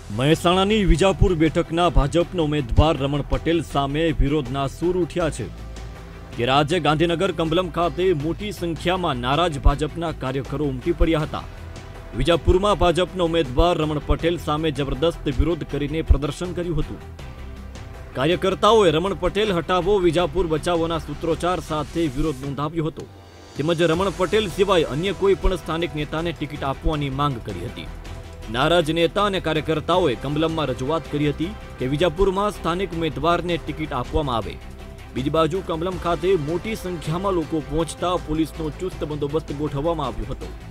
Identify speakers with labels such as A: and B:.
A: મહેસાણાની વિજાપુર બેઠકના ભાજપના ઉમેદવાર રમણ પટેલ સામે વિરોધના સૂર ઉઠ્યા છે ત્યારે આજે ગાંધીનગર કમલમ ખાતે મોટી સંખ્યામાં નારાજ ભાજપના કાર્યકરો ઉમટી પડ્યા હતા। વિજાપુરમાં ભાજપના ઉમેદવાર રમણ પટેલ સામે જબરદસ્ત વિરોધ કરીને પ્રદર્શન કર્યું હતું। કાર્યકર્તાઓએ રમણ પટેલ હટાવો વિજાપુર બચાવોના સૂત્રોચ્ચાર સાથે વિરોધ નોંધાવ્યો હતો તેમજ રમણ પટેલ સિવાય અન્ય કોઈ પણ સ્થાનિક નેતાને ટિકિટ આપવાની માંગ કરી હતી। નારાજ નેતા અને કાર્યકર્તાઓએ કમલમમાં રજૂઆત કરી હતી કે વિજાપુરમાં સ્થાનિક ઉમેદવારને ટિકિટ આપવામાં આવે। બીજી બાજુ કમલમ ખાતે મોટી સંખ્યામાં લોકો પહોંચતા પોલીસનો ચુસ્ત બંદોબસ્ત ગોઠવવામાં આવ્યો હતો।